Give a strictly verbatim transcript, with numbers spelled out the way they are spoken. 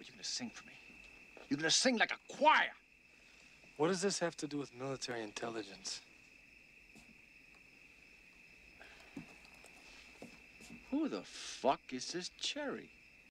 You're gonna sing for me. You're gonna sing like a choir. What does this have to do with military intelligence? Who the fuck is this Cherry?